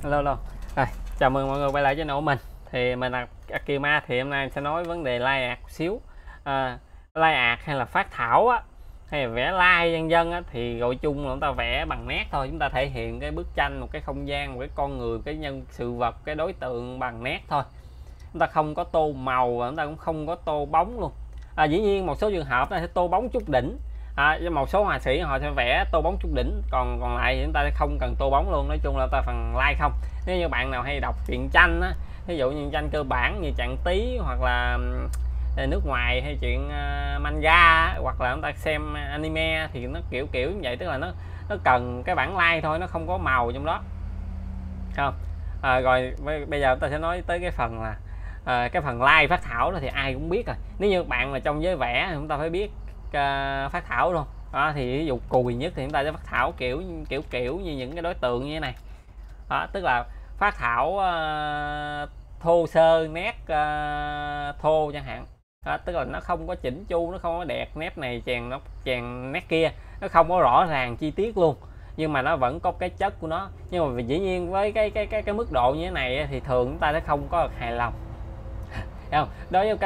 Hello, hello. Rồi, chào mừng mọi người quay lại channel của mình. Thì mình là Akima, thì hôm nay sẽ nói vấn đề lai art xíu. Lai art hay là phác thảo á, hay là vẽ lai dân dân á, thì gọi chung là chúng ta vẽ bằng nét thôi. Chúng ta thể hiện cái bức tranh, một cái không gian, một cái con người, cái nhân sự vật, cái đối tượng bằng nét thôi. Chúng ta không có tô màu và chúng ta cũng không có tô bóng luôn. Dĩ nhiên một số trường hợp ta sẽ tô bóng chút đỉnh. Một số họa sĩ họ sẽ vẽ tô bóng chút đỉnh, còn lại thì chúng ta sẽ không cần tô bóng luôn. Nói chung là ta phần like không. Nếu như bạn nào hay đọc truyện tranh á, ví dụ như tranh cơ bản như Trạng Tí, hoặc là nước ngoài, hay chuyện manga, hoặc là chúng ta xem anime, thì nó kiểu như vậy, tức là nó cần cái bản like thôi, nó không có màu trong đó, không. Rồi bây giờ chúng ta sẽ nói tới cái phần là cái phần like phác thảo đó, thì ai cũng biết rồi. Nếu như bạn là trong giới vẽ thì chúng ta phải biết phác thảo luôn. Thì ví dụ cùi nhất thì chúng ta sẽ phác thảo kiểu như những cái đối tượng như thế này. Tức là phác thảo thô sơ, nét thô chẳng hạn. Tức là nó không có chỉnh chu, nó không có đẹp, nét này chèn nét kia, nó không có rõ ràng chi tiết luôn, nhưng mà nó vẫn có cái chất của nó. Nhưng mà dĩ nhiên với cái mức độ như thế này thì thường chúng ta sẽ không có hài lòng, không? Đối với cái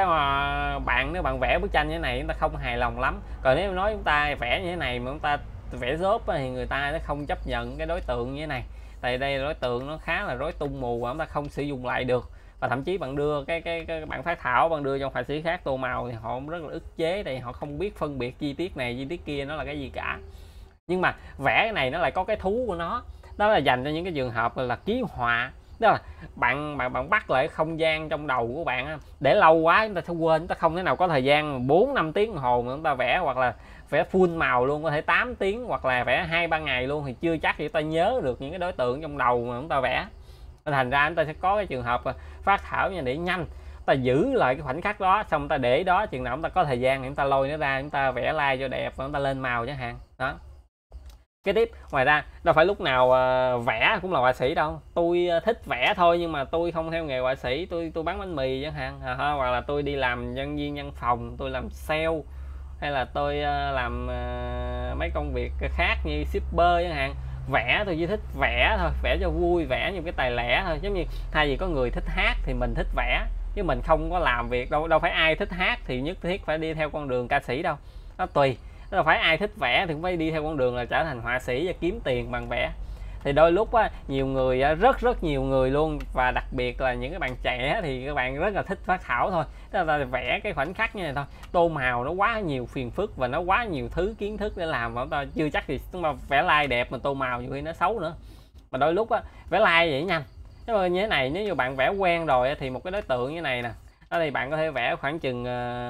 mà nếu bạn vẽ bức tranh như thế này chúng ta không hài lòng lắm. Còn nếu nói chúng ta vẽ như thế này mà chúng ta vẽ dốt thì người ta sẽ không chấp nhận cái đối tượng như thế này, tại đây đối tượng nó khá là rối tung mù và chúng ta không sử dụng lại được. Và thậm chí bạn đưa cái bản phác thảo, bạn đưa cho họa sĩ khác tô màu thì họ rất là ức chế, tại họ không biết phân biệt chi tiết này chi tiết kia nó là cái gì cả. Nhưng mà vẽ cái này nó lại có cái thú của nó, đó là dành cho những cái trường hợp là ký họa. Đó là bạn bắt lại không gian trong đầu của bạn, để lâu quá chúng ta sẽ quên, chúng ta không thể nào có thời gian 4-5 tiếng đồng hồ mà chúng ta vẽ, hoặc là vẽ full màu luôn, có thể 8 tiếng hoặc là vẽ 2-3 ngày luôn, thì chưa chắc thì ta nhớ được những cái đối tượng trong đầu mà chúng ta vẽ. Thành ra chúng ta sẽ có cái trường hợp phác thảo như để nhanh, ta giữ lại cái khoảnh khắc đó, xong ta để đó, chừng nào chúng ta có thời gian thì chúng ta lôi nó ra, chúng ta vẽ lai cho đẹp và chúng ta lên màu chẳng hạn. Đó. Cái tiếp, ngoài ra đâu phải lúc nào vẽ cũng là họa sĩ đâu. Tôi thích vẽ thôi, nhưng mà tôi không theo nghề họa sĩ. Tôi bán bánh mì chẳng hạn, hoặc là tôi đi làm nhân viên văn phòng, tôi làm sale, hay là tôi làm mấy công việc khác như shipper chẳng hạn. Vẽ tôi chỉ thích vẽ thôi, vẽ cho vui, vẽ như cái tài lẻ thôi. Giống như thay vì có người thích hát thì mình thích vẽ, chứ mình không có làm việc đâu phải ai thích hát thì nhất thiết phải đi theo con đường ca sĩ đâu. Nó tùy. Đâu phải ai thích vẽ thì cũng phải đi theo con đường là trở thành họa sĩ và kiếm tiền bằng vẽ. Thì đôi lúc nhiều người, rất nhiều người luôn, và đặc biệt là những cái bạn trẻ thì các bạn rất là thích phác thảo thôi. Tức là vẽ cái khoảnh khắc như này thôi, tô màu nó quá nhiều phiền phức và nó quá nhiều thứ kiến thức để làm, mà chúng ta chưa chắc thì chúng ta vẽ like đẹp mà tô màu nhiều khi nó xấu nữa. Mà đôi lúc vẽ like vậy nhanh. Như thế này, nếu như bạn vẽ quen rồi thì một cái đối tượng như này nè, đó thì bạn có thể vẽ khoảng chừng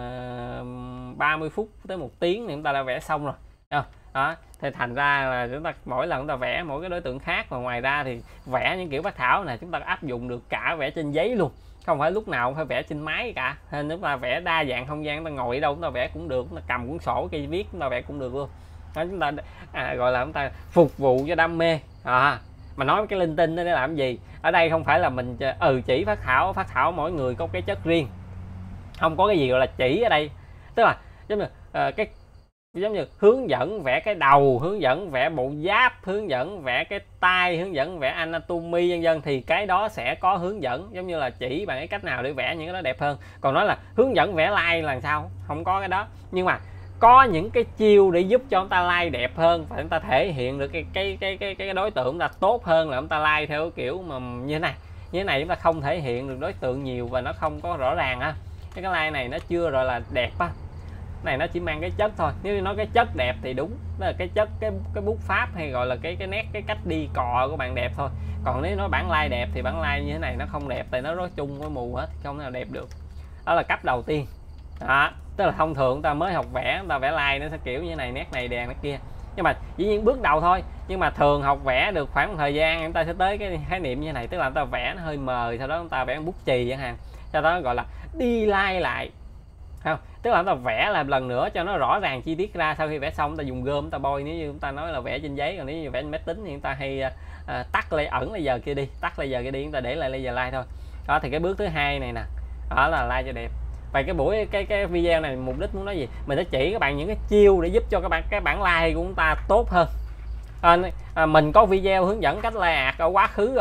30 phút tới 1 tiếng thì chúng ta đã vẽ xong rồi. Đó, thì thành ra là chúng ta mỗi lần chúng ta vẽ mỗi cái đối tượng khác. Và ngoài ra thì vẽ những kiểu phác thảo này chúng ta áp dụng được cả vẽ trên giấy luôn, không phải lúc nào cũng phải vẽ trên máy cả. Nên chúng ta vẽ đa dạng không gian, chúng ta ngồi ở đâu chúng ta vẽ cũng được, chúng ta cầm cuốn sổ cây viết chúng ta vẽ cũng được luôn. Đó, chúng ta gọi là chúng ta phục vụ cho đam mê. Mà nói cái linh tinh đó để làm gì? Ở đây không phải là mình chỉ phác thảo mỗi người có cái chất riêng, không có cái gì gọi là chỉ ở đây. Tức là giống như hướng dẫn vẽ cái đầu, hướng dẫn vẽ bộ giáp, hướng dẫn vẽ cái tay, hướng dẫn vẽ anatomy vân vân, thì cái đó sẽ có hướng dẫn, giống như là chỉ bạn cái cách nào để vẽ những cái đó đẹp hơn. Còn nói là hướng dẫn vẽ like là sao, không có cái đó. Nhưng mà có những cái chiêu để giúp cho chúng ta like đẹp hơn, và chúng ta thể hiện được cái đối tượng chúng ta tốt hơn, là chúng ta like theo kiểu mà như thế này chúng ta không thể hiện được đối tượng nhiều và nó không có rõ ràng á. Cái like này nó chưa gọi là đẹp á, này nó chỉ mang cái chất thôi. Nếu như nói cái chất đẹp thì đúng, đó là cái chất, cái bút pháp, hay gọi là cái nét, cái cách đi cọ của bạn đẹp thôi. Còn nếu nói bản like đẹp thì bản like như thế này nó không đẹp, tại nó rối chung với mù hết, không thể nào đẹp được. Đó là cấp đầu tiên. Đó, tức là thông thường ta mới học vẽ, ta vẽ like nó sẽ kiểu như thế này, nét này đèn nét kia. Nhưng mà dĩ nhiên bước đầu thôi, nhưng mà thường học vẽ được khoảng một thời gian chúng ta sẽ tới cái khái niệm như thế này. Tức là chúng ta vẽ nó hơi mờ, sau đó chúng ta vẽ bút chì chẳng hạn, sau đó gọi là đi like lại, không? Tức là chúng ta vẽ lại lần nữa cho nó rõ ràng chi tiết ra. Sau khi vẽ xong chúng ta dùng gôm chúng ta bôi, nếu như chúng ta nói là vẽ trên giấy. Còn nếu như vẽ trên máy tính thì chúng ta hay tắt ẩn laser kia đi, chúng ta để lại laser like thôi. Đó thì cái bước thứ hai này nè, đó là like cho đẹp. Và cái video này mục đích muốn nói gì, mình sẽ chỉ các bạn những cái chiêu để giúp cho các bạn like của chúng ta tốt hơn. Mình có video hướng dẫn cách like art ở quá khứ rồi,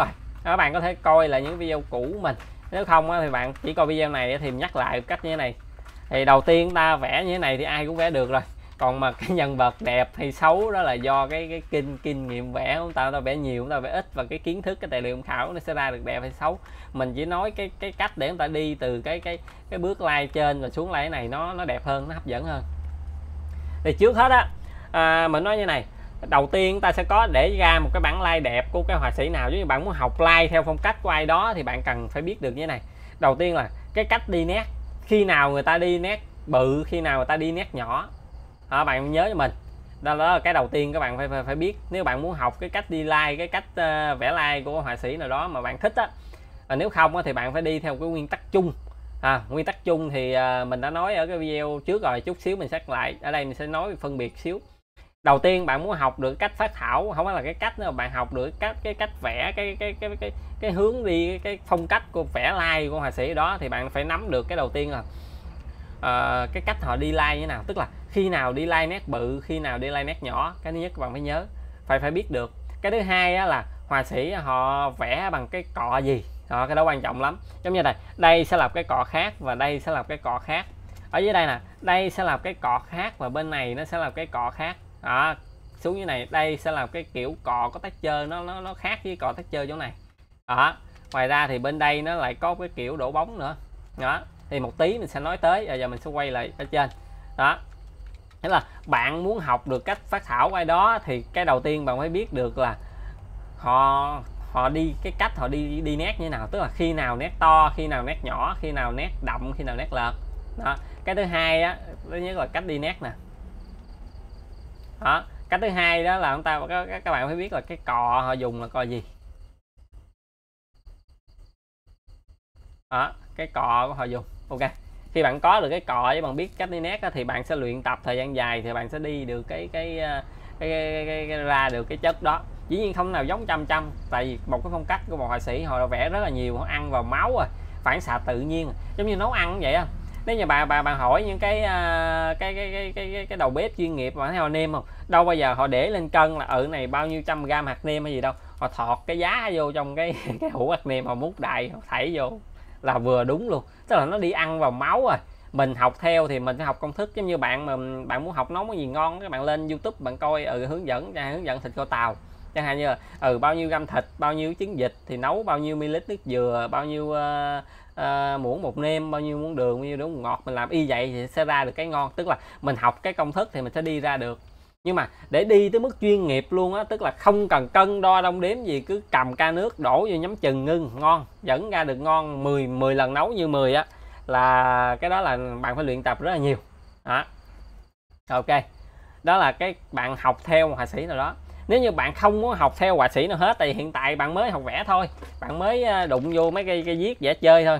Các bạn có thể coi là những video cũ của mình, nếu không thì bạn chỉ coi video này thì nhắc lại cách như thế này. Thì đầu tiên ta vẽ như thế này thì ai cũng vẽ được rồi, còn mà cái nhân vật đẹp hay xấu đó là do cái kinh nghiệm vẽ của ta vẽ nhiều, chúng ta vẽ ít, và cái kiến thức, cái tài liệu tham khảo nó sẽ ra được đẹp hay xấu. Mình chỉ nói cái cách để chúng ta đi từ cái bước like trên và xuống like này nó đẹp hơn, nó hấp dẫn hơn. Thì trước hết á, mình nói như này, đầu tiên ta sẽ có để ra một cái bản like đẹp của cái họa sĩ nào. Nếu như bạn muốn học like theo phong cách của ai đó thì bạn cần phải biết được như thế này. Đầu tiên là cái cách đi nét, khi nào người ta đi nét bự, khi nào người ta đi nét nhỏ đó, bạn nhớ cho mình. Đó là cái đầu tiên các bạn phải biết. Nếu bạn muốn học cái cách đi like, cái cách vẽ like của họa sĩ nào đó mà bạn thích á, nếu không thì bạn phải đi theo cái nguyên tắc chung. Nguyên tắc chung thì mình đã nói ở cái video trước rồi, chút xíu mình xét lại. Ở đây mình sẽ nói phân biệt xíu. Đầu tiên bạn muốn học được cách phát thảo, không phải là cái cách nữa, bạn học được cái cách vẽ, cái hướng đi, cái phong cách của vẽ like của họa sĩ đó, thì bạn phải nắm được cái đầu tiên là cái cách họ đi like như thế nào, tức là khi nào đi like nét bự, khi nào đi like nét nhỏ. Cái thứ nhất các bạn phải nhớ, phải biết được. Cái thứ hai á, là họa sĩ họ vẽ bằng cái cọ gì đó, cái đó quan trọng lắm. Giống như này, đây sẽ là cái cọ khác và đây sẽ là cái cọ khác. Ở dưới đây nè, đây sẽ là cái cọ khác và bên này nó sẽ là cái cọ khác đó. Xuống như này, đây sẽ là cái kiểu cọ có texture nó khác với cọ texture chỗ này đó. Ngoài ra thì bên đây nó lại có cái kiểu đổ bóng nữa đó, thì một tí mình sẽ nói tới. Giờ mình sẽ quay lại ở trên đó. Thế là bạn muốn học được cách phát thảo của ai đó thì cái đầu tiên bạn phải biết được là họ đi, cái cách họ đi nét như thế nào, tức là khi nào nét to, khi nào nét nhỏ, khi nào nét đậm, khi nào nét lợt đó. Cái thứ hai á, thứ nhất là cách đi nét nè đó. Cách thứ hai đó là các bạn phải biết là cái cọ họ dùng là cọ gì đó, cái cọ của họ dùng. Ok, khi bạn có được cái cọ với bạn biết cách đi nét đó, thì bạn sẽ luyện tập thời gian dài thì bạn sẽ đi được cái ra được cái chất đó. Dĩ nhiên không nào giống trăm, tại vì một cái phong cách của một họa sĩ họ đã vẽ rất là nhiều, họ ăn vào máu rồi, phản xạ tự nhiên, giống như nấu ăn cũng vậy á. Nếu như bạn hỏi những cái đầu bếp chuyên nghiệp mà thấy họ nêm không, đâu bao giờ họ để lên cân là này bao nhiêu trăm gram hạt nêm hay gì đâu. Họ thọt cái giá vô trong cái hũ hạt nêm, họ múc đầy, họ thảy vô là vừa đúng luôn, tức là nó đi ăn vào máu rồi. Mình học theo thì mình phải học công thức. Giống như bạn mà bạn muốn học nấu cái gì ngon, các bạn lên YouTube bạn coi hướng dẫn thịt kho tàu chẳng hạn, như là bao nhiêu gam thịt, bao nhiêu trứng vịt thì nấu bao nhiêu ml nước dừa, bao nhiêu muỗng bột nêm, bao nhiêu muỗng đường, bao nhiêu đường ngọt, mình làm y vậy thì sẽ ra được cái ngon. Tức là mình học cái công thức thì mình sẽ đi ra được. Nhưng mà để đi tới mức chuyên nghiệp luôn á, tức là không cần cân đo đong đếm gì, cứ cầm ca nước đổ vô nhắm chừng ngưng ngon, vẫn ra được ngon. 10 lần nấu như 10 á, là cái đó là bạn phải luyện tập rất là nhiều đó. Ok, đó là cái bạn học theo một họa sĩ nào đó. Nếu như bạn không muốn học theo họa sĩ nào hết, tại vì hiện tại bạn mới học vẽ thôi, bạn mới đụng vô mấy cái viết vẽ chơi thôi,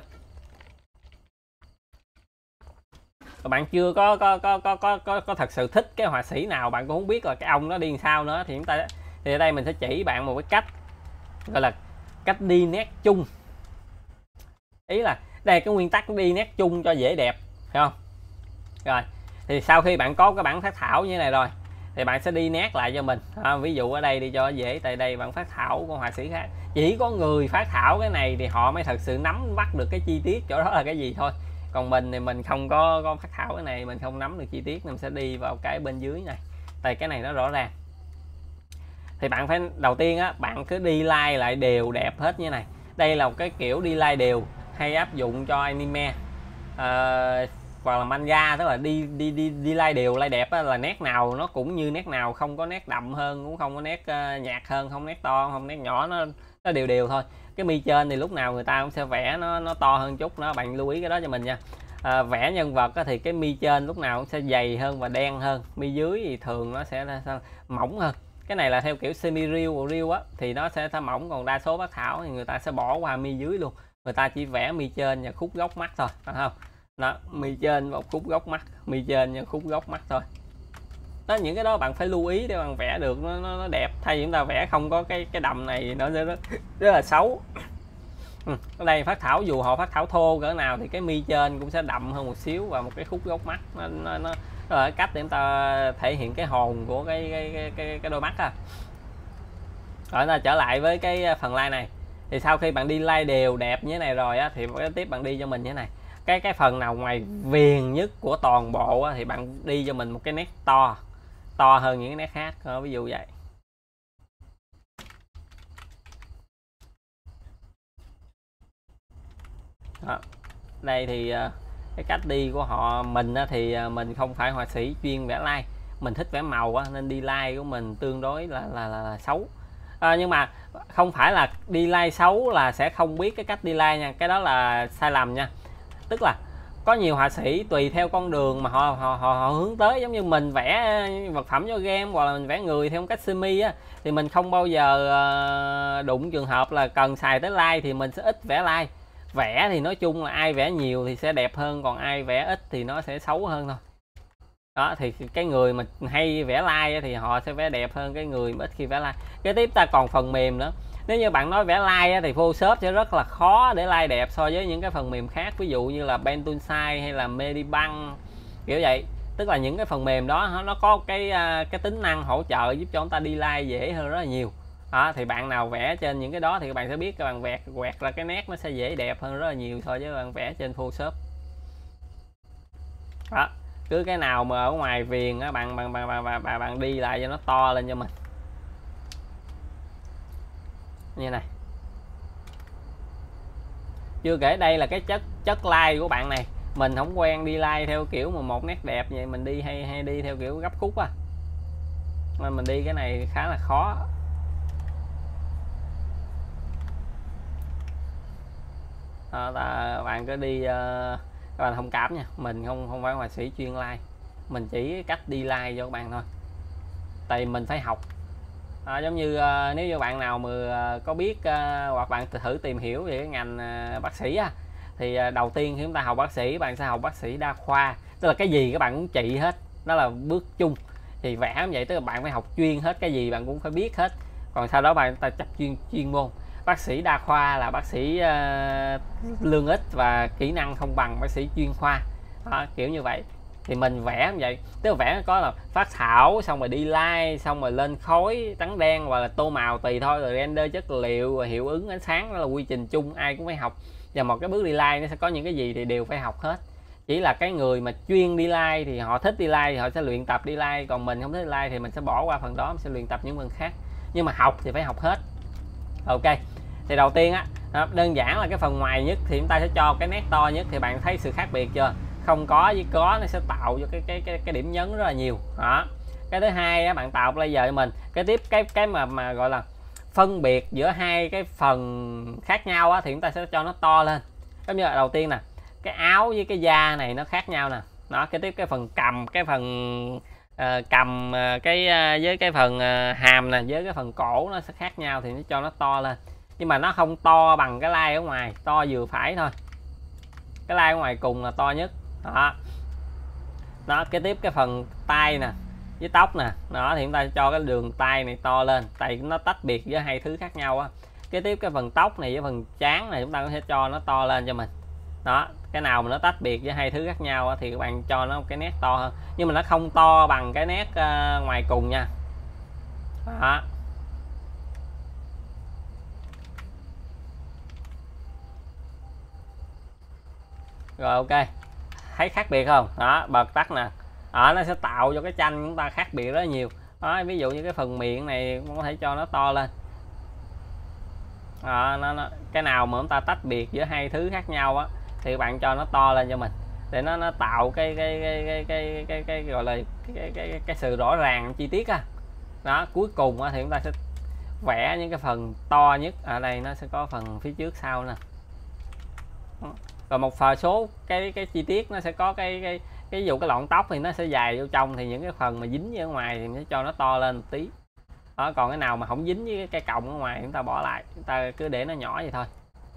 bạn chưa có thật sự thích cái họa sĩ nào, bạn cũng không biết là cái ông nó đi làm sao nữa, thì ở đây mình sẽ chỉ bạn một cái cách gọi là cách đi nét chung. Ý là đây cái nguyên tắc đi nét chung cho dễ đẹp, phải không? Rồi thì sau khi bạn có cái bản phát thảo như thế này rồi thì bạn sẽ đi nét lại cho mình. Ví dụ ở đây đi cho dễ, tại đây bạn phát thảo của họa sĩ khác, chỉ có người phát thảo cái này thì họ mới thật sự nắm bắt được cái chi tiết chỗ đó là cái gì thôi. Còn mình thì mình không có phát thảo cái này, mình không nắm được chi tiết, nên mình sẽ đi vào cái bên dưới này, tại cái này nó rõ ràng. Thì bạn phải đầu tiên á, bạn cứ đi like lại đều đẹp hết như này. Đây là một cái kiểu đi like đều hay áp dụng cho anime hoặc là manga, tức là đi like đều, like đẹp á, là nét nào nó cũng như nét nào, không có nét đậm hơn, cũng không có nét nhạt hơn, không nét to, không nét nhỏ, nó đều thôi. Cái mi trên thì lúc nào người ta cũng sẽ vẽ nó to hơn chút, bạn lưu ý cái đó cho mình nha. Vẽ nhân vật thì cái mi trên lúc nào cũng sẽ dày hơn và đen hơn, mi dưới thì thường nó sẽ mỏng hơn. Cái này là theo kiểu semi real á, thì nó sẽ mỏng, còn đa số phát thảo thì người ta sẽ bỏ qua mi dưới luôn, người ta chỉ vẽ mi trên và khúc góc mắt thôi, phải không? Đó, mi trên và khúc góc mắt, mi trên và khúc góc mắt thôi. Đó, những cái đó bạn phải lưu ý để bạn vẽ được nó đẹp. Thay vì chúng ta vẽ không có cái đầm này nó sẽ rất là xấu. Ở đây phát thảo dù họ phát thảo thô cỡ nào thì cái mi trên cũng sẽ đậm hơn một xíu, và một cái khúc góc mắt nó là cách để chúng ta thể hiện cái hồn của cái đôi mắt á. Rồi ta trở lại với cái phần like này. Thì sau khi bạn đi like đều đẹp như thế này rồi á, thì cái tiếp bạn đi cho mình như thế này, cái phần nào ngoài viền nhất của toàn bộ á, thì bạn đi cho mình một cái nét to hơn những cái nét khác. Ví dụ vậy. Đó. Đây thì cái cách đi của họ mình á, thì mình không phải họa sĩ chuyên vẽ like, mình thích vẽ màu á, nên đi like của mình tương đối là xấu. Nhưng mà không phải là đi like xấu là sẽ không biết cái cách đi like nha, cái đó là sai lầm nha. Tức là có nhiều họa sĩ tùy theo con đường mà họ hướng tới, giống như mình vẽ vật phẩm cho game hoặc là mình vẽ người theo cách semi á, thì mình không bao giờ đụng trường hợp là cần xài tới like, thì mình sẽ ít vẽ like. Vẽ thì nói chung là ai vẽ nhiều thì sẽ đẹp hơn, còn ai vẽ ít thì nó sẽ xấu hơn thôi. Đó, thì cái người mà hay vẽ like thì họ sẽ vẽ đẹp hơn cái người mà ít khi vẽ like. Cái tiếp ta còn phần mềm nữa. Nếu như bạn nói vẽ like thì Photoshop sẽ rất là khó để like đẹp so với những cái phần mềm khác, ví dụ như là Pen Toolside hay là Medibang kiểu vậy. Tức là những cái phần mềm đó nó có cái tính năng hỗ trợ giúp cho chúng ta đi like dễ hơn rất là nhiều. Đó, thì bạn nào vẽ trên những cái đó thì các bạn sẽ biết, các bạn quẹt ra cái nét nó sẽ dễ đẹp hơn rất là nhiều so với bạn vẽ trên Photoshop. Đó, cứ cái nào mà ở ngoài viền á, bạn đi lại cho nó to lên cho mình như này. Chưa kể đây là cái chất like của bạn này, mình không quen đi like theo kiểu mà một nét đẹp vậy, mình đi hay đi theo kiểu gấp khúc á, nên mình đi cái này khá là khó. Bạn cứ đi các bạn thông cảm nha, mình không phải họa sĩ chuyên like, mình chỉ cách đi like cho các bạn thôi, tại vì mình phải học. Giống như nếu như bạn nào mà có biết hoặc bạn thử tìm hiểu về cái ngành bác sĩ á, thì đầu tiên khi chúng ta học bác sĩ, bạn sẽ học bác sĩ đa khoa, tức là cái gì các bạn cũng trị hết, đó là bước chung. Thì vẽ như vậy, tức là bạn phải học chuyên hết, cái gì bạn cũng phải biết hết, còn sau đó bạn ta chấp chuyên môn. Bác sĩ đa khoa là bác sĩ lương ít và kỹ năng không bằng bác sĩ chuyên khoa. Đó, kiểu như vậy. Thì mình vẽ như vậy, tức là vẽ có là phát thảo, xong rồi đi like, xong rồi lên khối trắng đen hoặc là tô màu tùy thôi, rồi render chất liệu, hiệu ứng ánh sáng, đó là quy trình chung ai cũng phải học. Và một cái bước đi like nó sẽ có những cái gì thì đều phải học hết. Chỉ là cái người mà chuyên đi like thì họ thích đi like thì họ sẽ luyện tập đi like, còn mình không thích đi like thì mình sẽ bỏ qua phần đó, mình sẽ luyện tập những phần khác. Nhưng mà học thì phải học hết. Ok, thì đầu tiên á, đơn giản là cái phần ngoài nhất thì chúng ta sẽ cho cái nét to nhất, thì bạn thấy sự khác biệt chưa? Không có với có nó sẽ tạo cho cái điểm nhấn rất là nhiều. Đó. Cái thứ hai á, bạn tạo laser cho mình. Cái tiếp cái mà gọi là phân biệt giữa hai cái phần khác nhau á, thì chúng ta sẽ cho nó to lên. Giống như là đầu tiên nè, cái áo với cái da này nó khác nhau nè. Đó, cái tiếp cái phần cầm, cái phần cầm cái với cái phần hàm nè, với cái phần cổ nó sẽ khác nhau, thì nó cho nó to lên. Nhưng mà nó không to bằng cái like ở ngoài, to vừa phải thôi. Cái like ở ngoài cùng là to nhất. Đó, cái tiếp cái phần tay nè với tóc nè, đó thì chúng ta cho cái đường tay này to lên, tại nó tách biệt với hai thứ khác nhau á. Cái tiếp cái phần tóc này với phần trán này chúng ta có thể cho nó to lên cho mình. Đó, cái nào mà nó tách biệt với hai thứ khác nhau á, thì các bạn cho nó một cái nét to hơn, nhưng mà nó không to bằng cái nét ngoài cùng nha. Đó. Rồi ok, thấy khác biệt không? Đó, bật tắt nè. Đó, nó sẽ tạo cho cái tranh chúng ta khác biệt rất nhiều. Đó, ví dụ như cái phần miệng này cũng có thể cho nó to lên. Đó, cái nào mà chúng ta tách biệt giữa hai thứ khác nhau á, thì bạn cho nó to lên cho mình, để nó tạo cái gọi là cái sự rõ ràng chi tiết á. Đó, cuối cùng á, thì chúng ta sẽ vẽ những cái phần to nhất. Ở đây nó sẽ có phần phía trước sau nè. Rồi một số cái chi tiết nó sẽ có cái ví dụ cái lọn tóc thì nó sẽ dài vô trong, thì những cái phần mà dính ở ngoài thì nó cho nó to lên một tí. Đó, còn cái nào mà không dính với cái cọng ở ngoài chúng ta bỏ lại, chúng ta cứ để nó nhỏ vậy thôi.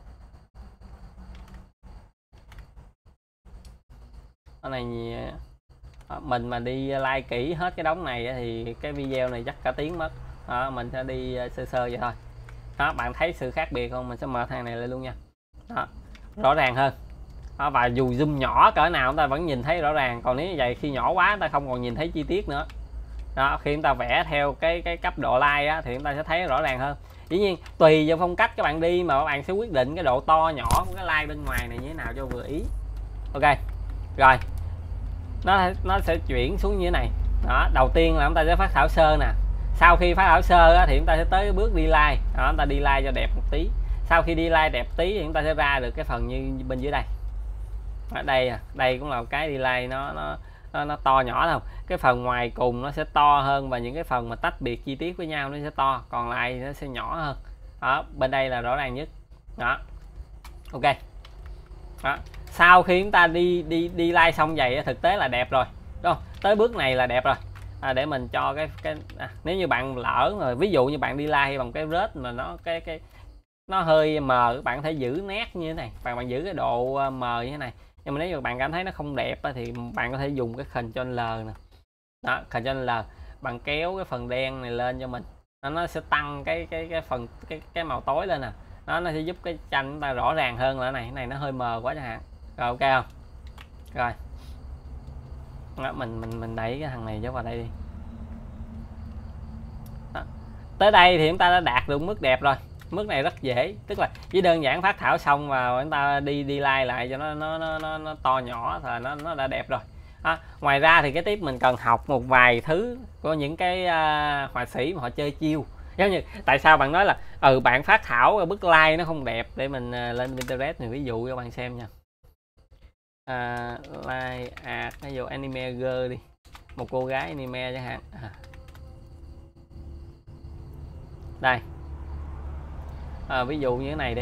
Cái này mình mà đi like kỹ hết cái đống này thì cái video này chắc cả tiếng mất. Đó, mình sẽ đi sơ sơ vậy thôi. Đó, bạn thấy sự khác biệt không? Mình sẽ mở thang này lên luôn nha. Đó, rõ ràng hơn. Đó, và dù zoom nhỏ cỡ nào chúng ta vẫn nhìn thấy rõ ràng, còn nếu như vậy khi nhỏ quá ta không còn nhìn thấy chi tiết nữa. Đó, khi chúng ta vẽ theo cái cấp độ line á, thì chúng ta sẽ thấy rõ ràng hơn. Dĩ nhiên tùy vào phong cách các bạn đi mà các bạn sẽ quyết định cái độ to nhỏ của cái line bên ngoài này như thế nào cho vừa ý. Ok rồi, nó sẽ chuyển xuống như thế này. Đó, đầu tiên là chúng ta sẽ phát thảo sơ nè. Sau khi phát thảo sơ á, thì chúng ta sẽ tới cái bước đi line. Đó, chúng ta đi line cho đẹp một tí. Sau khi đi line đẹp tí thì chúng ta sẽ ra được cái phần như bên dưới đây. Ở đây đây cũng là một cái đi line nó to nhỏ không. Cái phần ngoài cùng nó sẽ to hơn và những cái phần mà tách biệt chi tiết với nhau nó sẽ to, còn lại nó sẽ nhỏ hơn. Đó, bên đây là rõ ràng nhất. Đó, ok. Đó, sau khi chúng ta đi like xong vậy thực tế là đẹp rồi, đúng không? Tới bước này là đẹp rồi. Để mình cho nếu như bạn lỡ rồi, ví dụ như bạn đi like bằng cái rớt mà nó hơi mờ, các bạn có thể giữ nét như thế này, bạn giữ cái độ mờ như thế này. Nhưng mà nếu như bạn cảm thấy nó không đẹp thì bạn có thể dùng cái Ctrl L nè. Đó, Ctrl L, bạn kéo cái phần đen này lên cho mình, nó sẽ tăng cái màu tối lên nè. Nó sẽ giúp cái tranh chúng ta rõ ràng hơn. Là cái này nó hơi mờ quá chẳng hạn. Rồi ok không? Rồi đó, mình đẩy cái thằng này vào đây đi. Đó. Tới đây thì chúng ta đã đạt được mức đẹp rồi. Mức này rất dễ, tức là chỉ đơn giản phát thảo xong và chúng ta đi like lại cho nó to nhỏ là nó đã đẹp rồi. Ngoài ra thì cái tiếp mình cần học một vài thứ của những cái họa sĩ mà họ chơi chiêu. Giống như tại sao bạn nói là bạn phát thảo bức like nó không đẹp, để mình lên Pinterest mình ví dụ cho bạn xem nha. Like art, ví dụ anime girl đi, một cô gái anime chẳng hạn. Đây, ví dụ như thế này đi.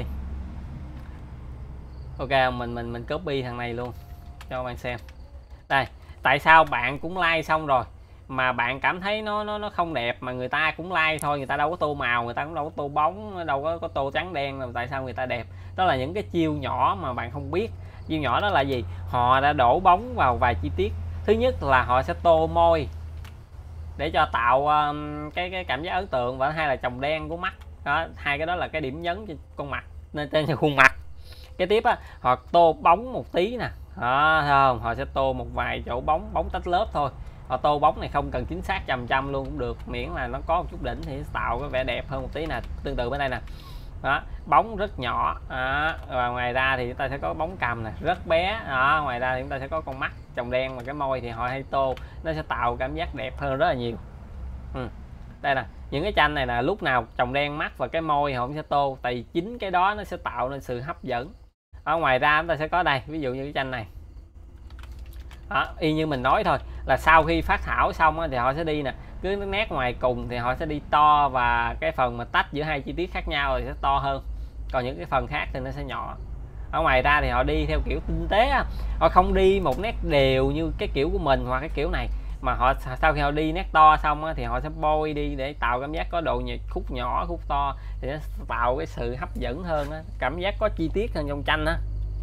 Ok, mình copy thằng này luôn cho bạn xem. Đây, tại sao bạn cũng like xong rồi mà bạn cảm thấy nó không đẹp, mà người ta cũng like thôi, người ta đâu có tô màu, người ta cũng đâu có tô bóng, đâu có tô trắng đen, mà tại sao người ta đẹp? Đó là những cái chiêu nhỏ mà bạn không biết. Chiêu nhỏ đó là gì? Họ đã đổ bóng vào vài chi tiết. Thứ nhất là họ sẽ tô môi để cho tạo cái cảm giác ấn tượng, và hai là chồng đen của mắt. Đó, hai cái đó là cái điểm nhấn trên con mặt, nên trên khuôn mặt. Cái tiếp á, họ tô bóng một tí nè. Đó, thấy không? Họ sẽ tô một vài chỗ bóng tách lớp thôi. Họ tô bóng này không cần chính xác 100% luôn cũng được, miễn là nó có một chút đỉnh thì tạo cái vẻ đẹp hơn một tí nè. Tương tự bên đây nè. Đó, bóng rất nhỏ. Đó, và ngoài ra thì chúng ta sẽ có bóng cầm nè, rất bé. Đó, ngoài ra thì chúng ta sẽ có con mắt trồng đen, và cái môi thì họ hay tô, nó sẽ tạo cảm giác đẹp hơn rất là nhiều. Đây nè, những cái tranh này là lúc nào trồng đen mắt và cái môi họ cũng sẽ tô, tại vì chính cái đó nó sẽ tạo nên sự hấp dẫn. Ở ngoài ra chúng ta sẽ có đây, ví dụ như cái tranh này. Đó, y như mình nói thôi, là sau khi phát thảo xong thì họ sẽ đi nè, cứ nét ngoài cùng thì họ sẽ đi to, và cái phần mà tách giữa hai chi tiết khác nhau thì sẽ to hơn, còn những cái phần khác thì nó sẽ nhỏ. Ở ngoài ra thì họ đi theo kiểu tinh tế, họ không đi một nét đều như cái kiểu của mình hoặc cái kiểu này, mà họ sau khi họ đi nét to xong thì họ sẽ bôi đi để tạo cảm giác có độ khúc nhỏ khúc to, thì nó tạo cái sự hấp dẫn hơn, cảm giác có chi tiết hơn trong tranh á.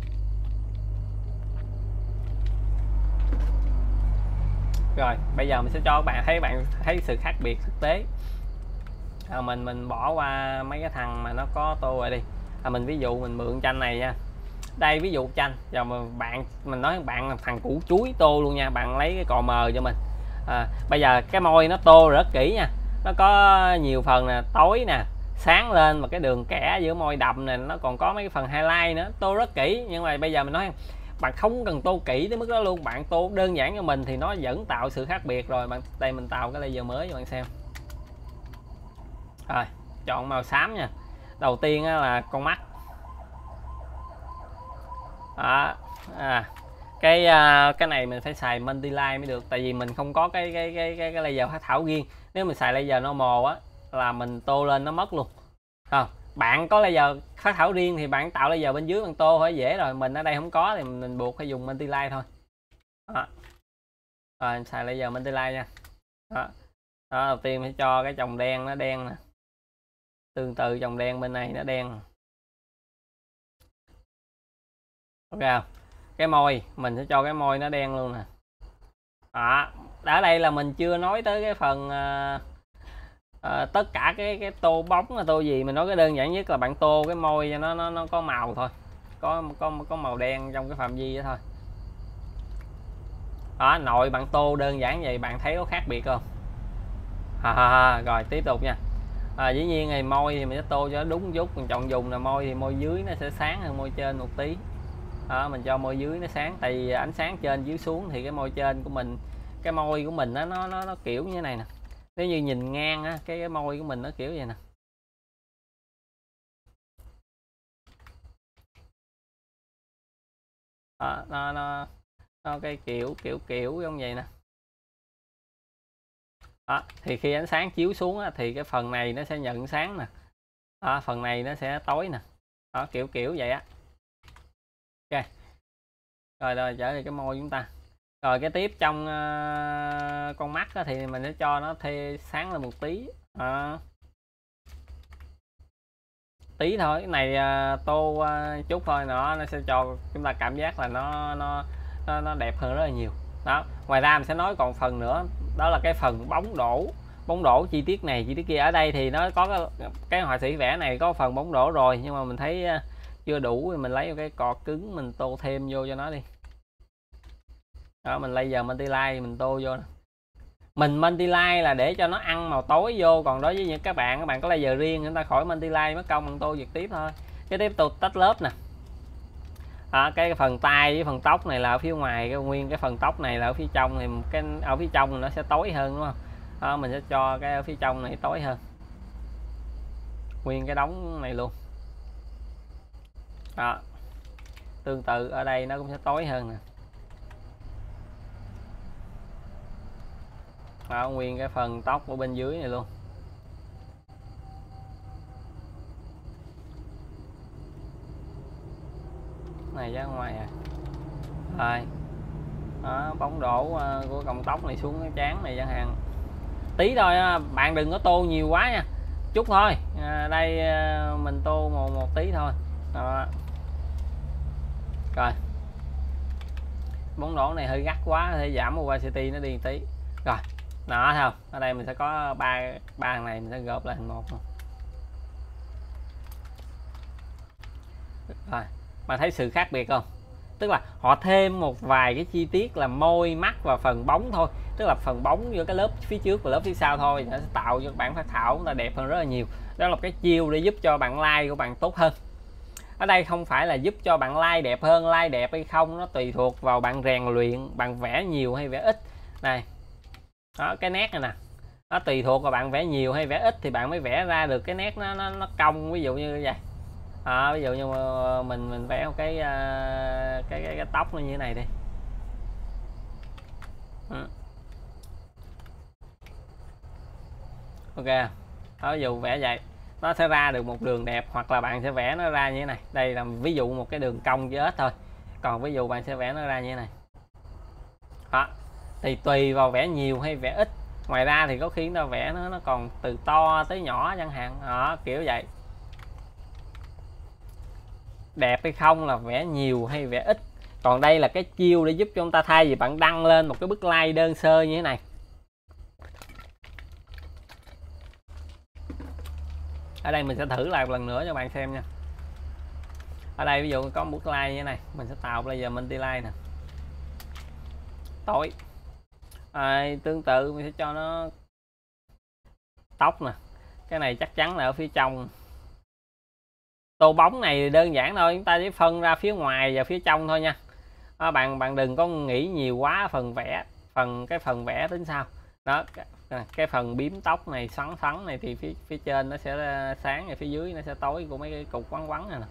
Rồi bây giờ mình sẽ cho các bạn thấy sự khác biệt thực tế. Mình bỏ qua mấy cái thằng mà nó có tô rồi đi. Mình ví dụ mình mượn tranh này nha. Đây ví dụ tranh, giờ mà mình nói bạn là thằng củ chuối tô luôn nha. Bạn lấy cái cò mờ cho mình. Bây giờ cái môi nó tô rất kỹ nha, nó có nhiều phần nè, tối nè, sáng lên, mà cái đường kẻ giữa môi đậm nè, nó còn có mấy cái phần highlight nữa, tô rất kỹ. Nhưng mà bây giờ mình nói bạn không cần tô kỹ tới mức đó luôn, bạn tô đơn giản cho mình thì nó vẫn tạo sự khác biệt rồi. Đây mình tạo cái layer mới cho bạn xem. Rồi chọn màu xám nha. Đầu tiên là con mắt. Đó. Cái này mình phải xài multi line mới được, tại vì mình không có cái laser phát thảo riêng. Nếu mình xài laser normal á là mình tô lên nó mất luôn. Bạn có laser phát thảo riêng thì bạn tạo laser bên dưới bằng tô hơi dễ rồi. Mình ở đây không có thì mình buộc phải dùng multi line thôi. Đó. Rồi xài laser multi line nha. Đó. Đó, đầu tiên phải cho cái chồng đen nó đen nè, tương tự chồng đen bên này nó đen. Ok không? Cái môi mình sẽ cho cái môi nó đen luôn nè. Đó, ở đây là mình chưa nói tới cái phần tất cả cái tô bóng là tô gì. Mình nói cái đơn giản nhất là bạn tô cái môi cho nó có màu thôi, có màu đen trong cái phạm vi đó thôi. Đó, nội bạn tô đơn giản vậy bạn thấy có khác biệt không? Rồi tiếp tục nha. Dĩ nhiên thì môi thì mình sẽ tô cho nó đúng chút, mình chọn dùng là môi thì môi dưới nó sẽ sáng hơn môi trên một tí. Mình cho môi dưới nó sáng, tại vì ánh sáng trên dưới xuống thì cái môi trên của mình, cái môi của mình nó kiểu như thế này nè. Nếu như nhìn ngang á, cái môi của mình nó kiểu vậy nè. Nó cái kiểu giống vậy nè. Thì khi ánh sáng chiếu xuống á, thì cái phần này nó sẽ nhận sáng nè. Phần này nó sẽ tối nè. Kiểu vậy á. Ok. Rồi trở lại cái môi chúng ta. Rồi cái tiếp trong con mắt á, thì mình sẽ cho nó thêm sáng lên một tí. Tí thôi, cái này tô chút thôi, nó sẽ cho chúng ta cảm giác là nó đẹp hơn rất là nhiều. Đó, ngoài ra mình sẽ nói còn phần nữa, đó là cái phần bóng đổ chi tiết này chi tiết kia. Ở đây thì nó có cái họa sĩ vẽ này có phần bóng đổ rồi, nhưng mà mình thấy chưa đủ thì mình lấy cái cọ cứng mình tô thêm vô cho nó đi. Đó, mình laser multilight mình tô vô nè. Mình multilight là để cho nó ăn màu tối vô, còn đối với những các bạn có laser riêng người ta khỏi multilight mất công bằng tô trực tiếp thôi. Cái tiếp tục tách lớp nè. Cái phần tay với phần tóc này là ở phía ngoài, cái nguyên cái phần tóc này là ở phía trong, thì cái ở phía trong nó sẽ tối hơn đúng không? Mình sẽ cho cái ở phía trong này tối hơn, nguyên cái đống này luôn. Tương tự ở đây nó cũng sẽ tối hơn nè. Nguyên cái phần tóc ở bên dưới này luôn. Này ra ngoài rồi. Bóng đổ của cọng tóc này xuống cái trán này chẳng hạn. Tí thôi, bạn đừng có tô nhiều quá nha, chút thôi. Đây mình tô một tí thôi. Rồi bóng đổ này hơi gắt quá, có thể giảm opacity nó đi tí. Rồi đó, thấy không? Ở đây mình sẽ có ba thằng này mình sẽ gộp lại thành một. Rồi bạn thấy sự khác biệt không? Tức là họ thêm một vài cái chi tiết là môi, mắt và phần bóng thôi, tức là phần bóng giữa cái lớp phía trước và lớp phía sau thôi, nó sẽ tạo cho bản phác thảo chúng ta đẹp hơn rất là nhiều. Đó là cái chiêu để giúp cho bạn like của bạn tốt hơn. Ở đây không phải là giúp cho bạn like đẹp hơn, like đẹp hay không nó tùy thuộc vào bạn rèn luyện, bạn vẽ nhiều hay vẽ ít. Này đó, cái nét này nè, nó tùy thuộc vào bạn vẽ nhiều hay vẽ ít thì bạn mới vẽ ra được cái nét nó cong, ví dụ như vậy. Ví dụ như mình vẽ một cái tóc nó như thế này đi. Ok, ví dụ vẽ vậy nó sẽ ra được một đường đẹp, hoặc là bạn sẽ vẽ nó ra như thế này. Đây là ví dụ một cái đường cong với ếch thôi, còn ví dụ bạn sẽ vẽ nó ra như thế này. Thì tùy vào vẽ nhiều hay vẽ ít. Ngoài ra thì có khi nó vẽ nó còn từ to tới nhỏ chẳng hạn. Kiểu vậy. Đẹp hay không là vẽ nhiều hay vẽ ít. Còn đây là cái chiêu để giúp cho chúng ta, thay vì bạn đăng lên một cái bức like đơn sơ như thế này, ở đây mình sẽ thử lại một lần nữa cho bạn xem nha. Ở đây ví dụ có một bức like như thế này, mình sẽ tạo laser multilight nè, tối. Tương tự mình sẽ cho nó tóc nè, cái này chắc chắn là ở phía trong. Tô bóng này đơn giản thôi, chúng ta chỉ phân ra phía ngoài và phía trong thôi nha. Bạn đừng có nghĩ nhiều quá phần vẽ, cái phần vẽ tính sau. Đó, cái phần bím tóc này xoắn này thì phía trên nó sẽ sáng, và phía dưới nó sẽ tối của mấy cái cục quắn này nè.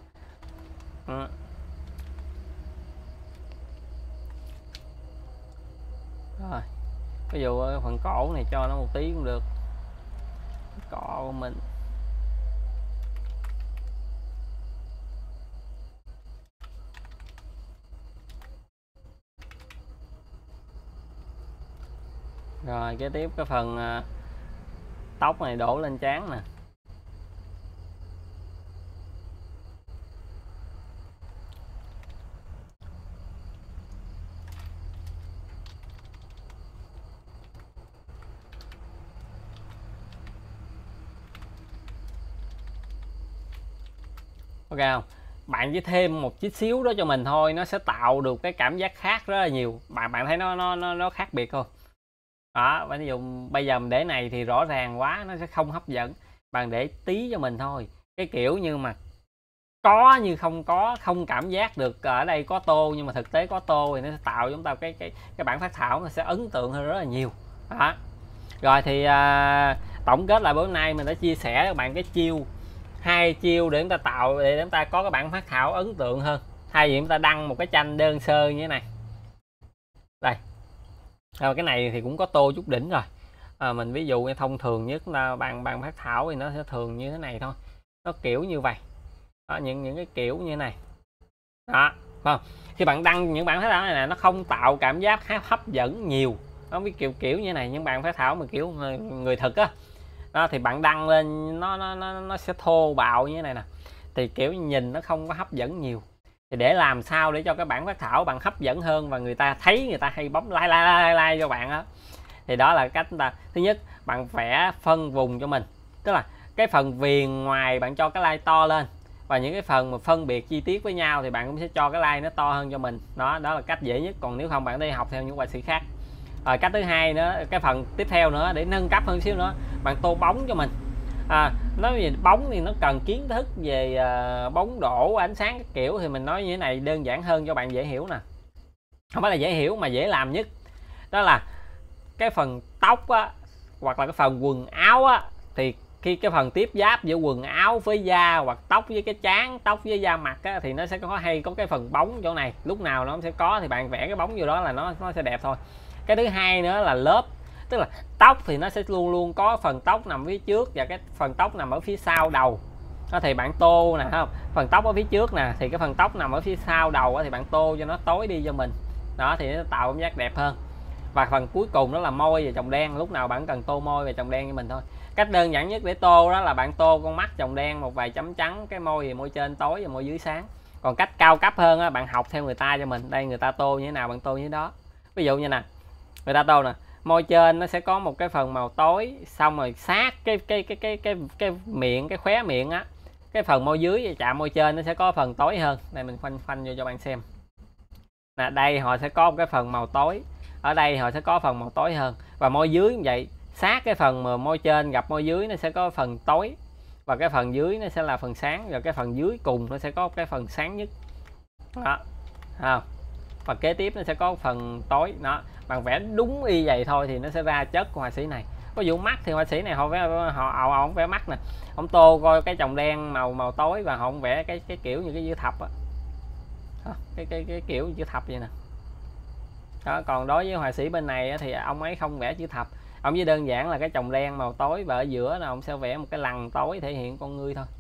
Rồi ví dụ phần cổ này cho nó một tí cũng được, cọ của mình. Rồi kế tiếp cái phần tóc này đổ lên trán nè. Ok không? Bạn chỉ thêm một chút xíu đó cho mình thôi, nó sẽ tạo được cái cảm giác khác rất là nhiều. Bạn thấy nó khác biệt không? Đó, ví dụ bây giờ mình để này thì rõ ràng quá, nó sẽ không hấp dẫn. Bạn để tí cho mình thôi, cái kiểu như mà có như không có, không cảm giác được ở đây có tô nhưng mà thực tế có tô thì nó sẽ tạo cho chúng ta cái bản phác thảo nó sẽ ấn tượng hơn rất là nhiều. Đó. Rồi thì tổng kết lại bữa nay mình đã chia sẻ với các bạn cái chiêu, 2 chiêu để chúng ta tạo, để chúng ta có cái bản phác thảo ấn tượng hơn, thay vì chúng ta đăng một cái tranh đơn sơ như thế này. Đây, cái này thì cũng có tô chút đỉnh rồi. Mình ví dụ như thông thường nhất là bạn phác thảo thì nó sẽ thường như thế này thôi, nó kiểu như vậy. Đó, những cái kiểu như này đó, không, khi bạn đăng những bản phác thảo này nè, nó không tạo cảm giác hấp dẫn nhiều. Nó biết kiểu như này, những bạn phác thảo mà kiểu người thực á, đó thì bạn đăng lên nó sẽ thô bạo như thế này nè, thì kiểu nhìn nó không có hấp dẫn nhiều. Thì để làm sao để cho cái bản phác thảo bạn hấp dẫn hơn và người ta thấy, người ta hay bấm like cho bạn á, thì đó là cách ta. Thứ nhất, bạn vẽ phân vùng cho mình, tức là cái phần viền ngoài bạn cho cái like to lên, và những cái phần mà phân biệt chi tiết với nhau thì bạn cũng sẽ cho cái like nó to hơn cho mình. Đó là cách dễ nhất. Còn nếu không bạn đi học theo những họa sĩ khác. Cách thứ hai nữa, cái phần tiếp theo nữa để nâng cấp hơn xíu nữa, bạn tô bóng cho mình. Nói về bóng thì nó cần kiến thức về bóng đổ, ánh sáng các kiểu, thì mình nói như thế này đơn giản hơn cho bạn dễ hiểu nè. Không phải là dễ hiểu mà dễ làm nhất. Đó là cái phần tóc á, hoặc là cái phần quần áo á, thì khi cái phần tiếp giáp giữa quần áo với da, hoặc tóc với cái trán, tóc với da mặt á, thì nó sẽ có cái phần bóng chỗ này, lúc nào nó sẽ có, thì bạn vẽ cái bóng vô đó là nó sẽ đẹp thôi. Cái thứ hai nữa là lớp, tức là tóc thì nó sẽ luôn luôn có phần tóc nằm phía trước và cái phần tóc nằm ở phía sau đầu. Đó thì bạn tô nè, không, phần tóc ở phía trước nè, thì cái phần tóc nằm ở phía sau đầu á, thì bạn tô cho nó tối đi cho mình. Đó thì nó tạo cảm giác đẹp hơn. Và phần cuối cùng đó là môi và chồng đen, lúc nào bạn cần tô môi và chồng đen cho mình thôi. Cách đơn giản nhất để tô đó là bạn tô con mắt chồng đen một vài chấm trắng, cái môi thì môi trên tối và môi dưới sáng. Còn cách cao cấp hơn á, bạn học theo người ta cho mình. Đây người ta tô như thế nào bạn tô như thế đó. Ví dụ như nè, người ta tô nè, môi trên nó sẽ có một cái phần màu tối, xong rồi sát cái miệng, cái khóe miệng á, cái phần môi dưới chạm môi trên nó sẽ có phần tối hơn. Đây mình khoanh vô cho bạn xem nè, đây họ sẽ có một cái phần màu tối, ở đây họ sẽ có phần màu tối hơn, và môi dưới như vậy, sát cái phần mà môi trên gặp môi dưới nó sẽ có phần tối, và cái phần dưới nó sẽ là phần sáng, rồi cái phần dưới cùng nó sẽ có cái phần sáng nhất đó. Và kế tiếp nó sẽ có phần tối đó. Bạn vẽ đúng y vậy thôi thì nó sẽ ra chất của họa sĩ này. Có vụ mắt thì họa sĩ này họ vẽ, họ vẽ mắt nè, ông tô coi cái chồng đen màu tối, và họ vẽ cái kiểu như cái chữ thập á, cái kiểu chữ thập vậy nè. Đó, còn đối với họa sĩ bên này thì ông ấy không vẽ chữ thập, ông chỉ đơn giản là cái chồng đen màu tối, và ở giữa là ông sẽ vẽ một cái lằn tối thể hiện con ngươi thôi.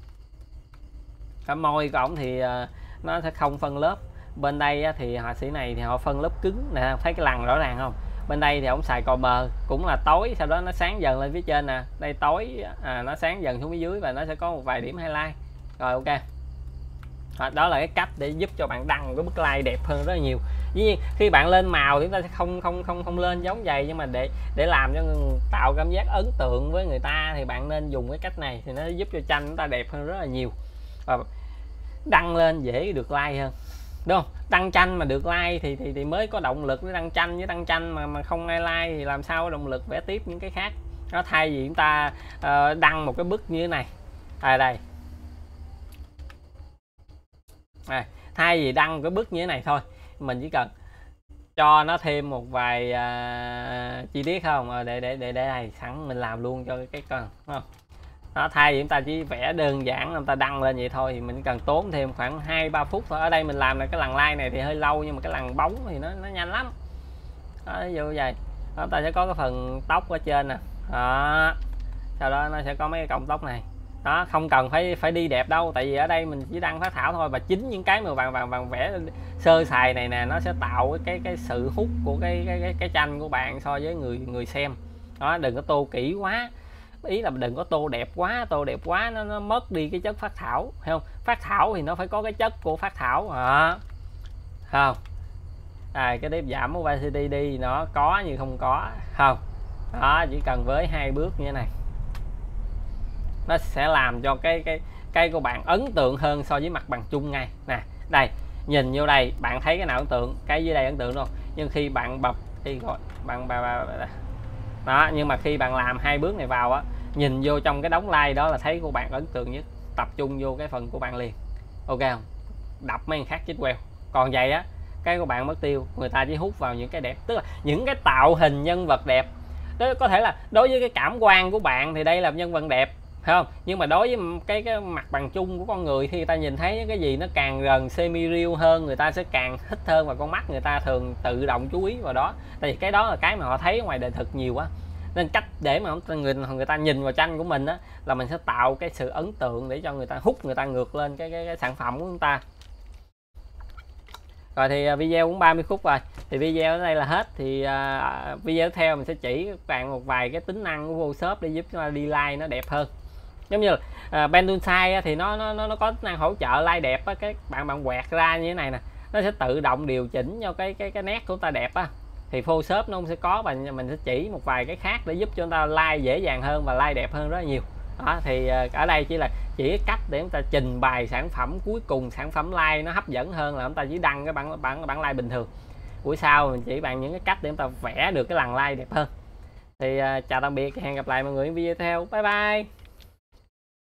Cái môi của ông thì nó sẽ không phân lớp. Bên đây thì họa sĩ này thì họ phân lớp cứng nè, thấy cái lằn rõ ràng không. Bên đây thì ông xài cò mờ, cũng là tối, sau đó nó sáng dần lên phía trên nè, đây tối nó sáng dần xuống phía dưới, và nó sẽ có một vài điểm highlight. Rồi ok. Đó là cái cách để giúp cho bạn đăng một cái bức like đẹp hơn rất là nhiều. Dĩ nhiên khi bạn lên màu thì chúng ta sẽ không lên giống vậy, nhưng mà để làm cho tạo cảm giác ấn tượng với người ta thì bạn nên dùng cái cách này, thì nó giúp cho tranh chúng ta đẹp hơn rất là nhiều, và đăng lên dễ được like hơn, đúng không? Đăng tranh mà được like thì mới có động lực để đăng tranh, với đăng tranh mà không ai like thì làm sao có động lực vẽ tiếp những cái khác. Nó thay vì chúng ta đăng một cái bức như thế này, đây thay vì đăng cái bức như thế này thôi, mình chỉ cần cho nó thêm một vài chi tiết không, để đây sẵn mình làm luôn cho cái cần, đúng không? Đó, thay vì chúng ta chỉ vẽ đơn giản chúng ta đăng lên vậy thôi, thì mình cần tốn thêm khoảng 2-3 phút thôi. Ở đây mình làm là cái lằn like này thì hơi lâu, nhưng mà cái lằn bóng thì nó nhanh lắm. Đó, ví dụ vậy. Đó, ta sẽ có cái phần tóc ở trên nè, đó, sau đó nó sẽ có mấy cái cọng tóc này. Đó, không cần phải đi đẹp đâu, tại vì ở đây mình chỉ đăng phác thảo thôi, và chính những cái mà bạn vẽ sơ sài này nè, nó sẽ tạo cái sự hút của cái tranh của bạn so với người xem. Đó, đừng có tô kỹ quá, ý là đừng có tô đẹp quá, nó mất đi cái chất phác thảo, thấy không? Phác thảo thì nó phải có cái chất của phác thảo, không? Cái tiếp giảm opacity đi, nó có như không có, không? Đó, chỉ cần với 2 bước như thế này, nó sẽ làm cho cái của bạn ấn tượng hơn so với mặt bằng chung ngay nè. Đây, nhìn vô đây bạn thấy cái nào ấn tượng, cái dưới đây ấn tượng luôn, nhưng khi bạn bập đi rồi bạn đó. Nhưng mà khi bạn làm hai bước này vào á, nhìn vô trong cái đống like đó là thấy của bạn ấn tượng nhất, tập trung vô cái phần của bạn liền, ok không? Đập mấy người khác chết queo. Còn vậy á, cái của bạn mất tiêu, người ta chỉ hút vào những cái đẹp, tức là những cái tạo hình nhân vật đẹp đó. Có thể là đối với cái cảm quan của bạn thì đây là nhân vật đẹp, phải không? Nhưng mà đối với cái mặt bằng chung của con người, khi người ta nhìn thấy cái gì nó càng gần semi real hơn, người ta sẽ càng thích hơn, và con mắt người ta thường tự động chú ý vào đó, tại vì cái đó là cái mà họ thấy ngoài đời thực nhiều quá. Nên cách để mà người ta nhìn vào tranh của mình á, là mình sẽ tạo cái sự ấn tượng để cho người ta hút người ta ngược lên cái sản phẩm của chúng ta. Rồi thì video cũng 30 phút rồi, thì video ở đây là hết. Thì video tiếp theo mình sẽ chỉ các bạn một vài cái tính năng của Photoshop để giúp chúng ta đi like nó đẹp hơn. Giống như là Pen Tool Size thì nó có tính năng hỗ trợ like đẹp á. Cái bạn quẹt ra như thế này nè, nó sẽ tự động điều chỉnh cho cái nét của ta đẹp á. Thì Photoshop nó không sẽ có, và mình sẽ chỉ một vài cái khác để giúp cho chúng ta like dễ dàng hơn và like đẹp hơn rất là nhiều. Đó, thì ở đây chỉ là chỉ cách để chúng ta trình bày sản phẩm cuối cùng, sản phẩm like nó hấp dẫn hơn là chúng ta chỉ đăng cái bản like bình thường. Buổi sau mình chỉ bạn những cái cách để chúng ta vẽ được cái lằn like đẹp hơn. Thì chào tạm biệt, hẹn gặp lại mọi người ở video tiếp theo, bye bye.